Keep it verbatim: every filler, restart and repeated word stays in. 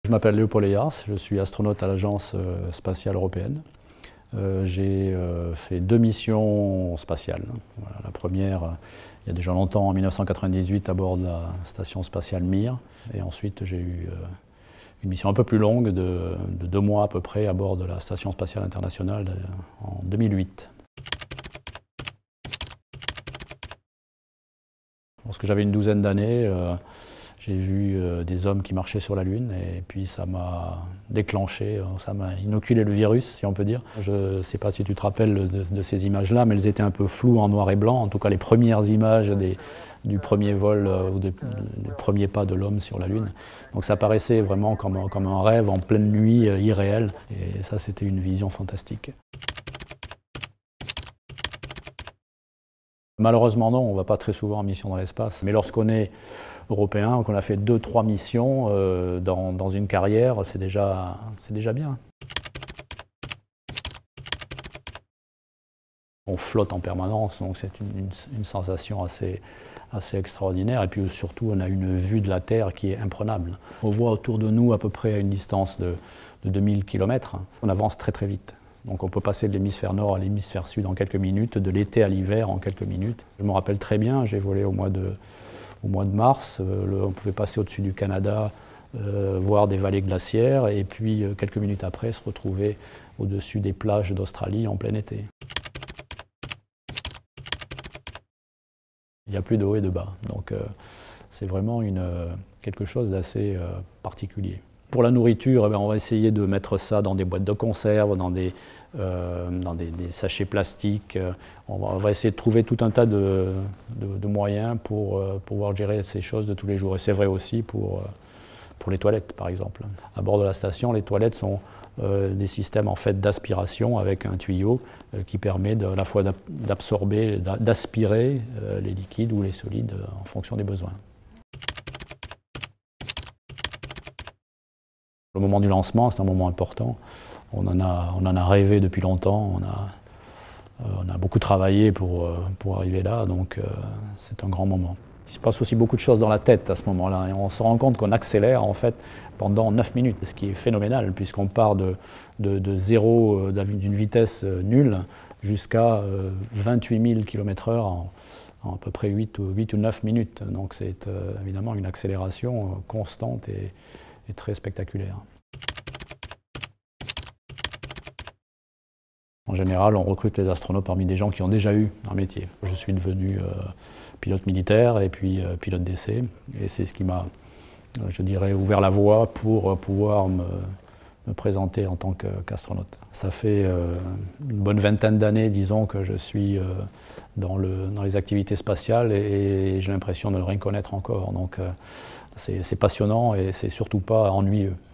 Je m'appelle Léopold Eyars, je suis astronaute à l'Agence spatiale européenne. Euh, J'ai euh, fait deux missions spatiales. Voilà, la première, euh, il y a déjà longtemps, en mille neuf cent quatre-vingt-dix-huit, à bord de la station spatiale Mir. Et ensuite, j'ai eu euh, une mission un peu plus longue, de, de deux mois à peu près, à bord de la station spatiale internationale euh, en deux mille huit. Lorsque j'avais une douzaine d'années, euh, j'ai vu euh, des hommes qui marchaient sur la Lune et puis ça m'a déclenché, ça m'a inoculé le virus, si on peut dire. Je ne sais pas si tu te rappelles de, de ces images-là, mais elles étaient un peu floues en noir et blanc. En tout cas, les premières images des, du premier vol euh, ou des, des premiers pas de l'homme sur la Lune. Donc ça paraissait vraiment comme, comme un rêve en pleine nuit, euh, irréel. Et ça, c'était une vision fantastique. Malheureusement non, on ne va pas très souvent en mission dans l'espace, mais lorsqu'on est européen, qu'on a fait deux, trois missions euh, dans, dans une carrière, c'est déjà, c'est déjà bien. On flotte en permanence, donc c'est une, une, une sensation assez, assez extraordinaire, et puis surtout on a une vue de la Terre qui est imprenable. On voit autour de nous à peu près à une distance de, de deux mille kilomètres, on avance très très vite. Donc on peut passer de l'hémisphère nord à l'hémisphère sud en quelques minutes, de l'été à l'hiver en quelques minutes. Je me rappelle très bien, j'ai volé au mois de, au mois de mars, euh, le, on pouvait passer au-dessus du Canada, euh, voir des vallées glaciaires, et puis euh, quelques minutes après se retrouver au-dessus des plages d'Australie en plein été. Il n'y a plus de haut et de bas, donc euh, c'est vraiment une, euh, quelque chose d'assez euh, particulier. Pour la nourriture, eh bien, on va essayer de mettre ça dans des boîtes de conserve, dans des, euh, dans des, des sachets plastiques. On va, on va essayer de trouver tout un tas de, de, de moyens pour euh, pouvoir gérer ces choses de tous les jours. Et c'est vrai aussi pour, euh, pour les toilettes, par exemple. À bord de la station, les toilettes sont euh, des systèmes en fait, d'aspiration avec un tuyau euh, qui permet de, à la fois d'absorber, d'aspirer euh, les liquides ou les solides euh, en fonction des besoins. Le moment du lancement, c'est un moment important. On en a, on en a rêvé depuis longtemps. On a, euh, on a beaucoup travaillé pour, euh, pour arriver là, donc euh, c'est un grand moment. Il se passe aussi beaucoup de choses dans la tête à ce moment-là. Et on se rend compte qu'on accélère en fait pendant neuf minutes, ce qui est phénoménal, puisqu'on part de, de, de zéro, d'une vitesse nulle, jusqu'à euh, vingt-huit mille kilomètres heure en, en à peu près huit ou neuf minutes. Donc c'est euh, évidemment une accélération euh, constante et est très spectaculaire. En général, on recrute les astronautes parmi des gens qui ont déjà eu un métier. Je suis devenu euh, pilote militaire et puis euh, pilote d'essai, et c'est ce qui m'a, euh, je dirais, ouvert la voie pour euh, pouvoir me, me présenter en tant qu'astronaute. Ça fait euh, une bonne vingtaine d'années, disons, que je suis euh, dans, le, dans les activités spatiales, et, et j'ai l'impression de ne rien connaître encore. Donc, euh, c'est passionnant et c'est surtout pas ennuyeux.